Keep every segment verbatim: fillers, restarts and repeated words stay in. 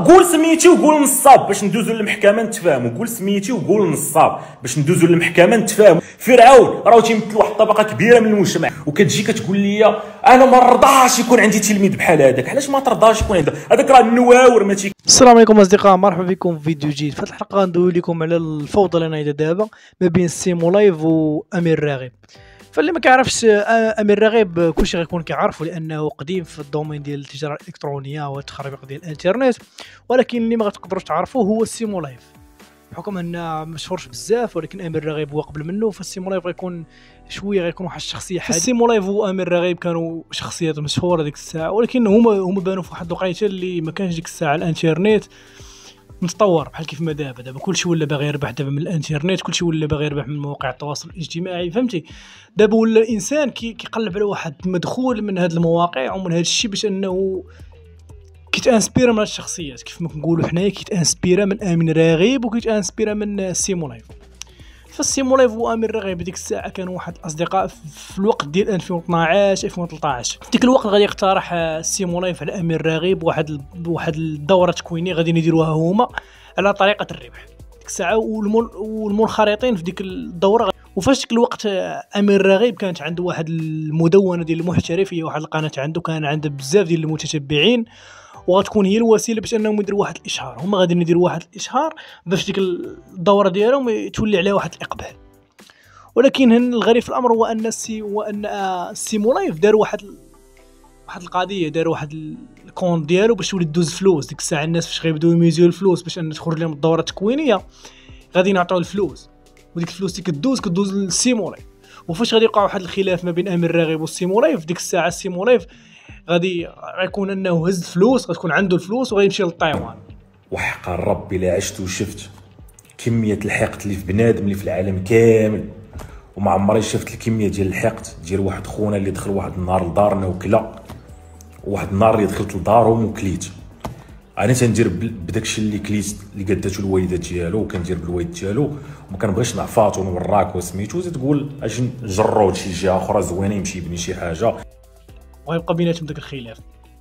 قول سميتي وقول نصاب باش ندوزو للمحكمه نتفاهموا. قول سميتي وقول نصاب باش ندوزو للمحكمه نتفاهموا. فرعون راه تيمثل واحد الطبقه كبيره من المجتمع، وكتجي كتقول لي انا ما رضاش يكون عندي تلميذ بحال هذاك. علاش ما ترضاش يكون عندك هذاك؟ راه النواور ماشي. السلام عليكم اصدقاء، مرحبا بكم في فيديو جديد. في هذه الحلقه غندوي لكم على الفوضى اللي نايضه دابا ما بين سيمو لايف وامير راغب. فاللي ما كيعرفش امير راغب كلشي غيكون كيعرفو لانه قديم في الدومين ديال التجاره الالكترونيه والتخربيق ديال الانترنت، ولكن اللي ما غتقدروش تعرفوه هو سيمو لايف بحكم انه مشهورش بزاف. ولكن امير راغب هو قبل منه، فالسيمو لايف غيكون شويه غيكون واحد الشخصيه حادة. السيمو لايف وامير راغب كانوا شخصيات مشهوره ديك الساعه، ولكن هما هما بانوا في واحد الوقيته اللي ما كانش ديك الساعه الانترنت متطور بحال كيف ما دابا. دابا كلشي ولا باغي يربح دابا من الانترنت، كلشي ولا باغي يربح من مواقع التواصل الاجتماعي، فهمتي؟ دابا ولا الانسان كي كيقلب على واحد المدخول من هاد المواقع ومن هاد الشيء باش انه كيتانسبيرا من هاد الشخصيات، كيف ما كنقولوا حنايا كيتانسبيرا من امين راغب وكيتانسبيرا من سيمو لايف. فالسيمو لايف وامير راغب ديك الساعه كانوا واحد الاصدقاء في الوقت ديال ألفين واثناش ألفين وثلاثطاش. في ديك الوقت غادي يقترح سيمو لايف على امير راغب واحد ال... واحد الدوره تكوينيه غادي يديروها هما على طريقه الربح ديك الساعه، والمن... والمنخرطين في ديك الدوره. وفاش ديك الوقت امير راغب كانت عنده واحد المدونه ديال المحترفيه، واحد القناه عنده كان عنده بزاف ديال المتتبعين، وغتكون هي الوسيله باش انهم يديروا واحد الاشهار. هما غادي يديروا واحد الاشهار باش ديك الدوره ديالهم تولي عليها واحد الاقبال. ولكن هن الغريب في الامر هو ان السي هو ان سيمو لايف دار واحد واحد القضيه، دار واحد الكونت ديالو باش تولي دوز فلوس. ديك الساعه الناس فاش غيبداو يميزيو الفلوس باش ان تخرج لهم الدوره التكوينيه غادي نعطيو الفلوس، وديك الفلوس اللي كدوز كدوز للسيمو لايف. وفاش غادي يوقع واحد الخلاف ما بين امير راغب والسيمو لايف، ديك الساعه السيمو لايف غادي غيكون انه هز الفلوس، غتكون عنده الفلوس وغيمشي للطيوان. وحق الرب الا عشت وشفت كميه الحقد اللي في بنادم اللي في العالم كامل، وما عمري شفت الكميه ديال الحقد ديال واحد خونا اللي دخل واحد النهار لدارنا وكلا، وواحد النهار اللي دخلت لدارهم وكليت. انا تندير بداكشي اللي كليت اللي قداتو الوالده ديالو، وكندير بالوالد ديالو، وما كنبغيش نعفاط ونوراك وسميتو تقول اجي نجرو لشي جهه اخرى زوينه يمشي يبني شي حاجه وغيبقى بيناتهم داك الخلاف.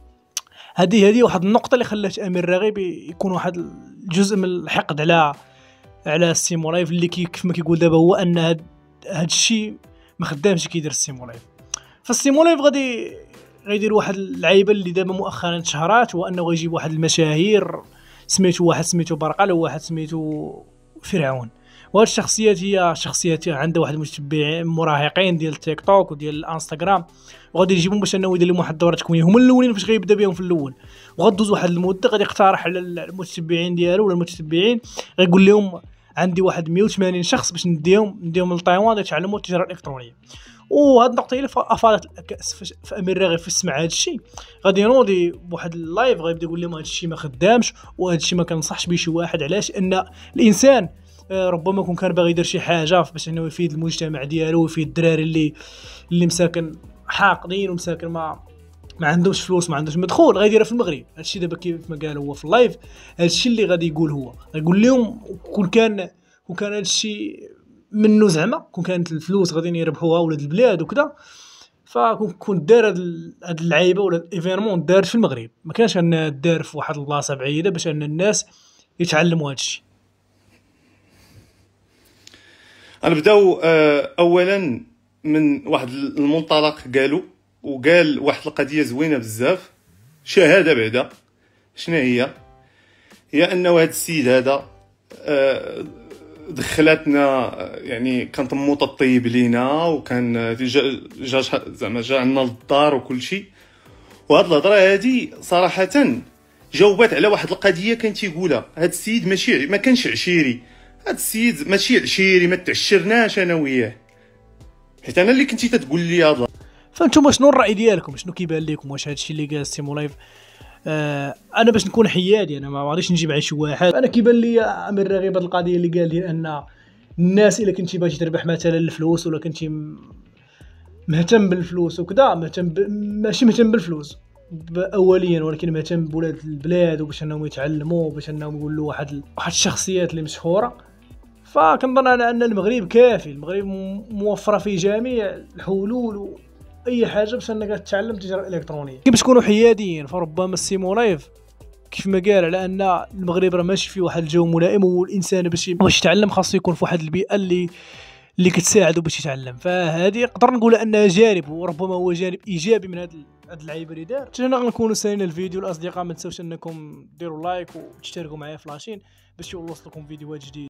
هذه هذه واحد النقطه اللي خلات امير راغب يكون واحد الجزء من الحقد على على السيمو لايف، اللي كيف ما كيقول دابا هو ان هاد هاد الشيء ما خدامش كيدير السيمو لايف. فالسيمو لايف غادي غيدير واحد اللعيبه اللي دابا مؤخرا تشهرات، هو انه غيجيب واحد المشاهير سميتو واحد سميتو برقل وواحد سميتو فرعون. وهاد الشخصيات هي شخصيات عندها واحد المتبعين مراهقين ديال التيك توك وديال الانستغرام، وغادي يجيبهم باش انه يدير لهم واحد الدوره تكوينيه. هما الاولين فاش غيبدا بهم في الاول، وغدوز واحد المده غادي يقترح على المتتبعين ديالو ولا المتتبعين غيقول لهم عندي واحد مية وثمانين شخص باش نديهم نديهم لطيوان يتعلموا التجاره الالكترونيه. وهاد النقطه اللي افادت الكاس في امير راغب في سمع هاد الشيء غادي ينوضي بواحد اللايف غيبدا يقول لهم هاد الشيء ما خدامش، وهاد الشيء ما كنصحش به شي واحد. علاش؟ ان الانسان ربما يكون كان باغي يدير شي حاجه باش انه يفيد المجتمع ديالو ويفيد الدراري اللي اللي مساكن حاقدين ومساكن ما ما عندهمش فلوس ما عندهمش مدخول، غيديرها في المغرب. هادشي دابا كيف ما قال هو في اللايف، هادشي اللي غادي يقول هو غيقول لهم كون كان كون كان هادشي منه زعما كون كانت الفلوس غادي يربحوها ولاد البلاد وكذا، فكون كون دار هاد اللعيبه ولا الايفينمون دار في المغرب، ما كانش انها دار في واحد البلاصه بعيده باش ان الناس يتعلموا هادشي. غنبداو اولا من واحد المنطلق قالوا، وقال واحد القضيه زوينه بزاف، شهاده بعدا. شنو هي؟ هي انه هذا السيد هذا دخلاتنا، يعني كان طموط الطيب لينا، وكان جا زعما جا عندنا للدار وكل شيء. وهاد الهضره هادي صراحه جاوبات على واحد القضيه كان تيقولها هاد السيد. ماشي ما كانش عشيري، هاد السيد ماشي عشيري، ما تعشرناش انا وياه، حيت انا اللي كنتي تتقول لي هذا. فانتم شنو الراي ديالكم؟ شنو كيبان لكم؟ واش هادشي اللي قال سيمو لايف؟ آه انا باش نكون حيادي، انا ما غاديش نجيب على شي واحد. انا كيبان لي امير راغب هاد القضيه اللي قال لي ان الناس الا كنتي باغي تربح مثلا الفلوس ولا كنتي مهتم بالفلوس وكذا، مهتم ب... ماشي مهتم بالفلوس اوليا، ولكن مهتم بولاد البلاد وباش انهم يتعلموا وباش انهم يقولوا واحد واحد الشخصيات اللي مشهوره. فكنظن انا ان المغرب كافي، المغرب موفره فيه جميع الحلول اي حاجه باش انك تتعلم التجاره الالكترونيه. كي باش تكونوا حياديين، فربما السيمو لايف كيف ما قال على ان المغرب راه ماشي فيه واحد الجو ملائم، والانسان باش باش يتعلم خاصو يكون في واحد البيئه اللي اللي كتساعده باش يتعلم. فهذه نقدر نقول انها جانب، وربما هو جانب ايجابي من هذا هاد اللعيبه اللي دار. تجينا نكونوا سالينا الفيديو. الاصدقاء ما تنساوش انكم ديروا لايك وتشتركوا معايا في لاشين باش يوصلكم فيديوهات جديده.